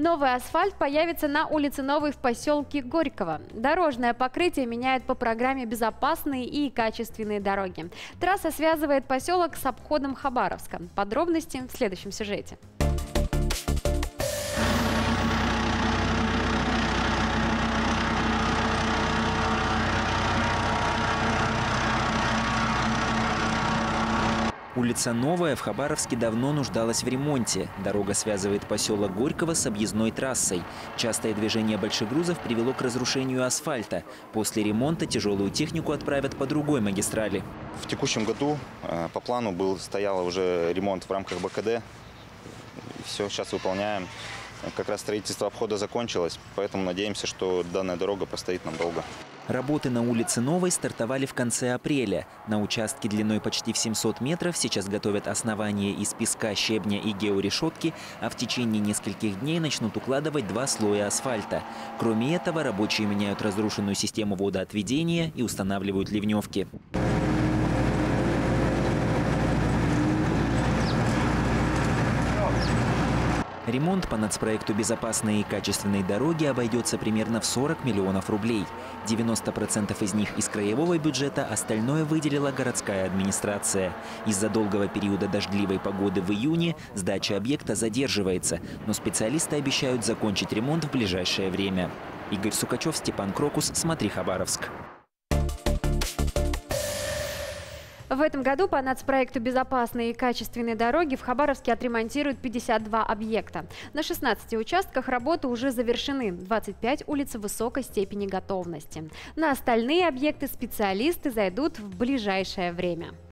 Новый асфальт появится на улице Новой в поселке Горького. Дорожное покрытие меняют по программе «Безопасные и качественные дороги». Трасса связывает поселок с обходом Хабаровска. Подробности в следующем сюжете. Улица Новая в Хабаровске давно нуждалась в ремонте. Дорога связывает поселок Горького с объездной трассой. Частое движение больших грузов привело к разрушению асфальта. После ремонта тяжелую технику отправят по другой магистрали. В текущем году по плану стоял уже ремонт в рамках БКД. Все, сейчас выполняем. Как раз строительство обхода закончилось, поэтому надеемся, что данная дорога простоит нам долго. Работы на улице Новой стартовали в конце апреля. На участке длиной почти в 700 метров сейчас готовят основание из песка, щебня и георешетки, а в течение нескольких дней начнут укладывать 2 слоя асфальта. Кроме этого, рабочие меняют разрушенную систему водоотведения и устанавливают ливневки. Ремонт по нацпроекту «Безопасные и качественные дороги» обойдется примерно в 40 миллионов рублей. 90% из них из краевого бюджета, остальное выделила городская администрация. Из-за долгого периода дождливой погоды в июне сдача объекта задерживается, но специалисты обещают закончить ремонт в ближайшее время. Игорь Сукачев, Степан Крокус. Смотри, Хабаровск. В этом году по нацпроекту «Безопасные и качественные дороги» в Хабаровске отремонтируют 52 объекта. На 16 участках работы уже завершены, 25 улиц высокой степени готовности. На остальные объекты специалисты зайдут в ближайшее время.